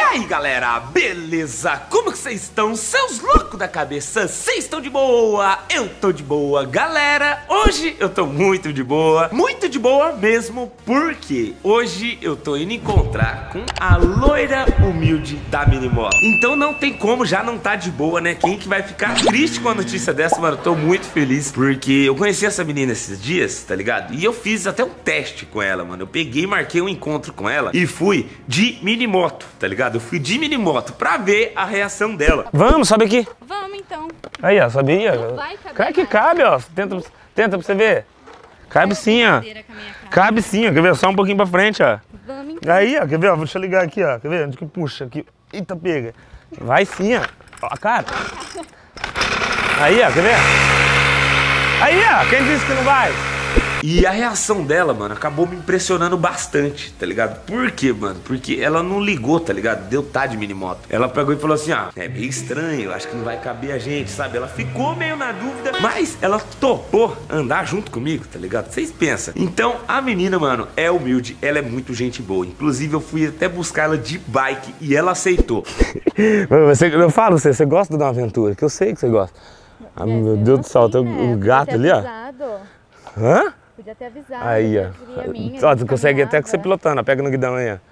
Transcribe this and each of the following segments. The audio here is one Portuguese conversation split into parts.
aí galera, beleza? Como que vocês estão? Seus loucos da cabeça, vocês estão de boa? Eu tô de boa, galera. Hoje eu tô muito de boa mesmo, porque hoje eu tô indo encontrar com a loira humilde da Minimoto. Então não tem como já não tá de boa, né? Quem que vai ficar triste com a notícia dessa, mano? Eu tô muito feliz, porque eu conheci essa menina esses dias, tá ligado? E eu fiz até um teste com ela, mano. Eu peguei e marquei um encontro com ela e fui de Minimoto, tá ligado? Eu fui de Minimoto pra ver a reação dela. Vamos, sobe aqui. Vamos então. Aí, ó, sobe aí, ó. Não vai caber. Claro que cabe, ó. Tenta pra você ver. Cabe sim, ó. Cabe sim, ó. Quer ver? Só um pouquinho pra frente, ó. Vamos então. Aí, ó. Quer ver? Ó, deixa eu ligar aqui, ó. Quer ver? Onde que puxa? Aqui. Eita, pega. Vai sim, ó. Ó, cara. Aí, ó. Quer ver? Aí, ó. Quem disse que não vai? E a reação dela, mano, acabou me impressionando bastante, tá ligado? Por quê, mano? Porque ela não ligou, tá ligado? Deu tá de Minimoto. Ela pegou e falou assim, ah, é meio estranho, acho que não vai caber a gente, sabe? Ela ficou meio na dúvida, mas ela topou andar junto comigo, tá ligado? Vocês pensam. Então, a menina, mano, é humilde, ela é muito gente boa. Inclusive, eu fui até buscar ela de bike e ela aceitou. Eu falo, você gosta de uma aventura, que eu sei que você gosta. Ah, meu Deus do céu, tem um gato ali, ó. Hã? Podia ter avisado. Aí, ó. Ó, tu consegue até com você pilotando, ó. Pega no guidão aí, ó.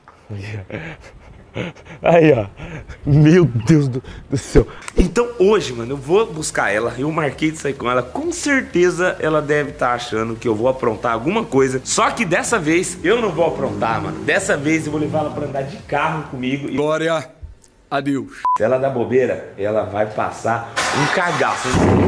Aí, ó. Meu Deus do céu. Então hoje, mano, eu vou buscar ela. Eu marquei de sair com ela. Com certeza ela deve estar achando que eu vou aprontar alguma coisa. Só que dessa vez eu não vou aprontar, mano. Dessa vez eu vou levar ela pra andar de carro comigo. Glória a Deus. Se ela dá bobeira, ela vai passar um cagaço.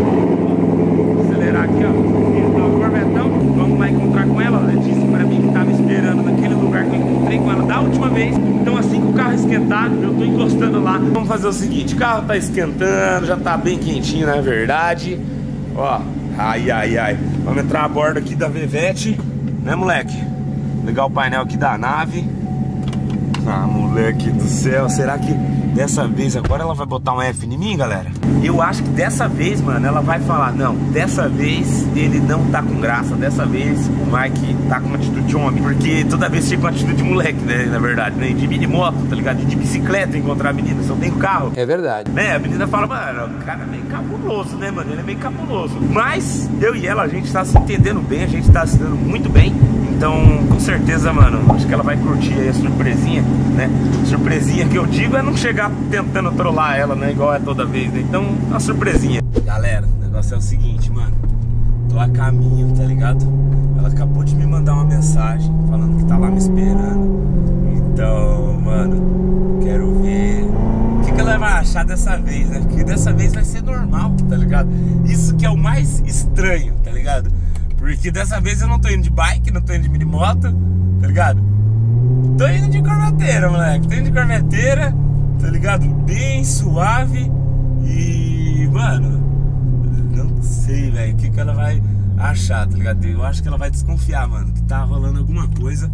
Vou acelerar aqui, ó. Vamos lá encontrar com ela. Ela disse pra mim que tava esperando naquele lugar que eu encontrei com ela da última vez. Então assim que o carro esquentar, eu tô encostando lá. Vamos fazer o seguinte, o carro tá esquentando, já tá bem quentinho na verdade. Ó, ai. Vamos entrar a bordo aqui da Vevette, né, moleque? Ligar o painel aqui da nave. Ah, moleque do céu, será que dessa vez agora ela vai botar um F em mim, galera? Eu acho que dessa vez, mano, ela vai falar, não, dessa vez ele não tá com graça, dessa vez o Mike tá com uma atitude de homem, porque toda vez fica com uma atitude de moleque, né, na verdade, né, de minimoto, tá ligado? De bicicleta encontrar a menina, se eu tenho carro. É verdade. Né, a menina fala, mano, o cara é meio cabuloso, né, mano, ele é meio cabuloso. Mas eu e ela, a gente tá se entendendo bem, a gente tá se dando muito bem. Então, com certeza, mano, acho que ela vai curtir aí a surpresinha, né? Surpresinha que eu digo é não chegar tentando trollar ela, né? Igual é toda vez, né? Então, uma surpresinha. Galera, o negócio é o seguinte, mano. Tô a caminho, tá ligado? Ela acabou de me mandar uma mensagem falando que tá lá me esperando. Então, mano, quero ver o que ela vai achar dessa vez, né? Porque dessa vez vai ser normal, tá ligado? Isso que é o mais estranho, tá ligado? Porque dessa vez eu não tô indo de bike, não tô indo de minimoto, tá ligado? Tô indo de corveteira, moleque. Tô indo de corveteira, tá ligado? Bem suave. E, mano, não sei, velho, o que ela vai achar, tá ligado? Eu acho que ela vai desconfiar, mano, que tá rolando alguma coisa.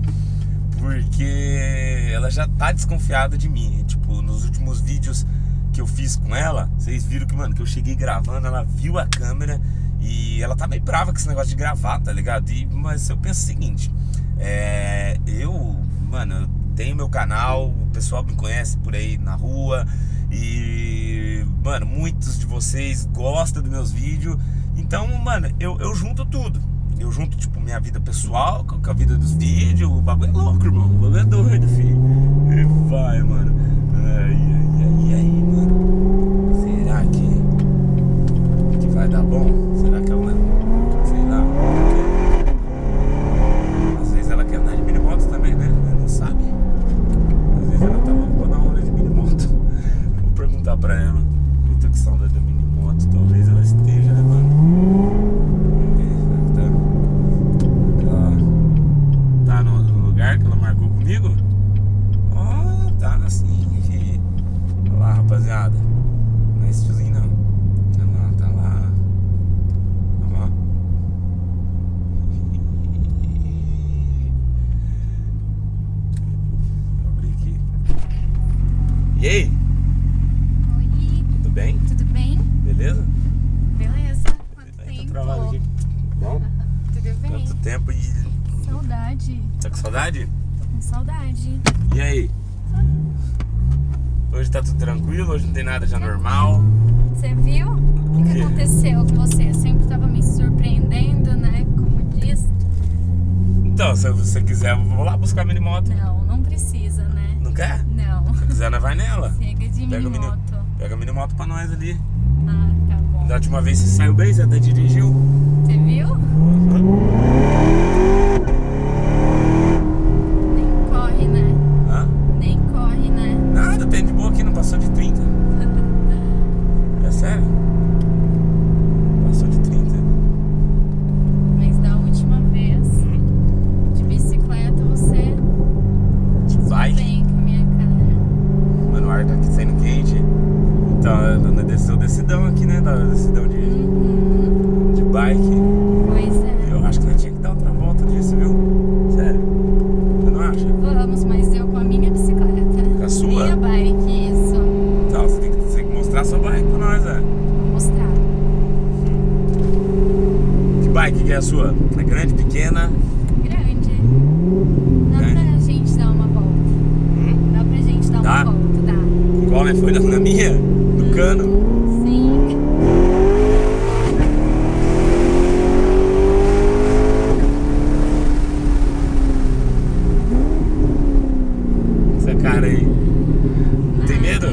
Porque ela já tá desconfiada de mim. Tipo, nos últimos vídeos que eu fiz com ela, vocês viram que, mano, que eu cheguei gravando, ela viu a câmera. E ela tá meio brava com esse negócio de gravar, tá ligado? Mas eu penso o seguinte, mano, eu tenho meu canal, o pessoal me conhece por aí na rua. E, mano, muitos de vocês gostam dos meus vídeos. Então, mano, eu junto tudo. Eu junto, tipo, minha vida pessoal com a vida dos vídeos. O bagulho é louco, irmão. O bagulho é doido, filho. E vai, mano. E aí, mano? Será que vai dar bom? Será que ela, sei lá, às vezes ela quer andar de minimoto também, né? Ela não sabe. Às vezes ela tá louca pra dar uma onda de minimoto. Vou perguntar pra ela. Eu tô com saudade da minimoto, talvez ela esteja, né, mano? Tá no lugar que ela marcou comigo? Ó, tá assim, filho. Olha lá, rapaziada. Não é esse tiozinho, não. Tá lá. E aí? Oi. Tudo bem? Tudo bem? Beleza? Beleza. Quanto tempo? Tá travado aqui. Bom? Tudo bem? Quanto tempo e... Saudade. Tá com saudade? Tô com saudade. E aí? Hoje tá tudo tranquilo, hoje não tem nada já normal. Você viu? O que aconteceu com você? Sempre tava me surpreendendo, né? Como diz. Então, se você quiser, eu vou lá buscar a minimoto. Não precisa, né? Não quer? Não. Se quiser, nós vai nela. Chega de minimoto. Pega a minimoto pra nós ali. Ah, tá bom. Da última vez você saiu bem, você até dirigiu. Você viu? Nem corre, né? Hã? Nem corre, né? Nada, tem de boa aqui, não passou de 30. É sério? Passou de 30. Mas da última vez, de bicicleta, você De bike. bem com a minha cara. Mano, o ar tá aqui saindo quente. Então, ela desceu decidão aqui, né? Da decidão de bike. Pois é. Eu acho que nós tinha que dar outra volta disso, viu? Sério. Você não acha? Vamos, mas eu com a minha bicicleta. Com a sua? Minha bike, isso. Então, você tem que mostrar sua bike pra nós, né? Vou mostrar. Que bike que é a sua? É grande, pequena? Grande. Dá Grande. pra gente dar uma volta. Dá pra gente dar Dá? uma volta, dá. Qual, né? Foi na minha? No cano? Sim. Essa cara aí. Tem medo?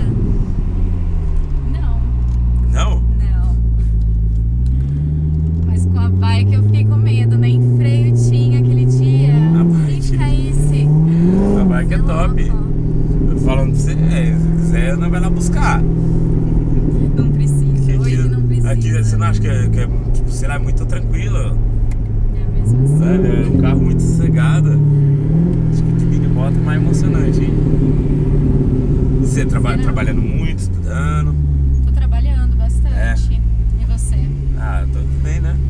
Não, Não? não. Mas com a bike eu fiquei com medo. Nem freio tinha aquele dia. A bike. Se caísse. A bike é top. Louco. Eu falando pra você, se quiser, nós vai lá buscar. Não precisa. Hoje não precisa. Aqui você não acha que é tipo, sei lá, muito tranquilo? É mesmo assim. Sabe? É um carro muito sossegado. Acho que de minimoto é mais emocionante, hein? Você trabalhando muito, estudando. Tô trabalhando bastante. É. E você? Ah, tô tudo bem, né?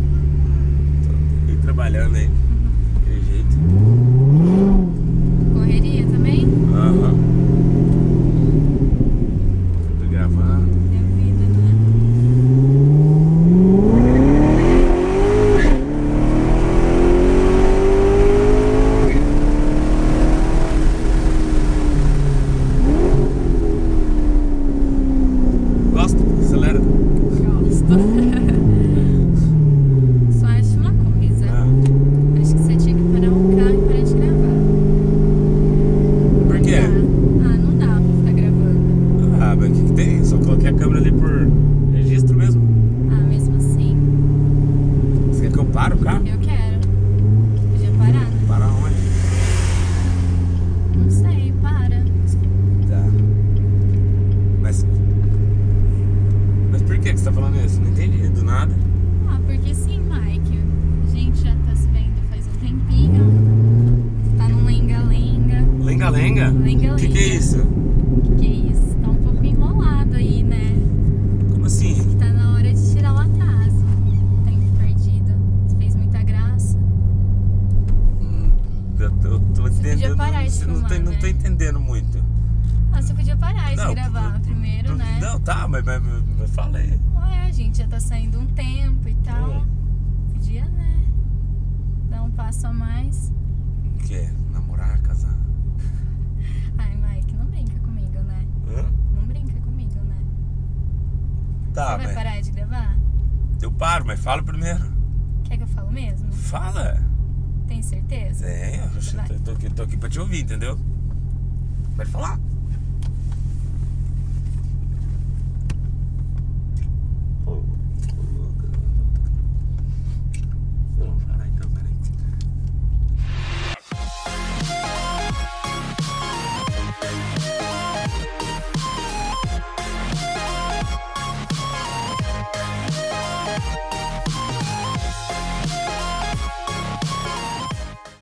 Tô trabalhando aí. Daquele jeito. Correria também? Aham. Tô gravando. É a vida, né? Gosta? Acelera. Gosto. Só acho uma coisa. Ah, Acho que você tinha que parar o carro e parar de gravar. por quê? Não dá pra ficar gravando. Ah, mas o que tem? Eu só coloquei a câmera ali por registro mesmo. Mesmo assim, Você quer que eu pare o carro? eu quero. Podia parar, né? Parar onde? Não sei, para. Tá. Mas por que você tá falando isso? Não entendi, do nada. Porque sim, Mike. A gente já tá se vendo faz um tempinho. Tá num lenga-lenga. Lenga-lenga? Lenga-lenga. O que é isso? Que isso? Tá um pouco enrolado aí, né? Como assim? Tá na hora de tirar o atraso. Tempo perdido. Você fez muita graça. Eu tô entendendo. parar de Não filmar, tô né? entendendo muito. Você podia parar de Não, gravar primeiro, né? Não, tá, mas fala aí. A gente já tá saindo um tempo e tal. Podia, né? Dar um passo a mais. O que? Namorar, casar? Ai, Mike, não brinca comigo, né? Hã? Não brinca comigo, né? Tá, Você vai mas parar de gravar? eu paro, mas fala primeiro. Quer que eu falo mesmo? Fala. Tem certeza? É, Vai. tô aqui pra te ouvir, entendeu? Pode falar.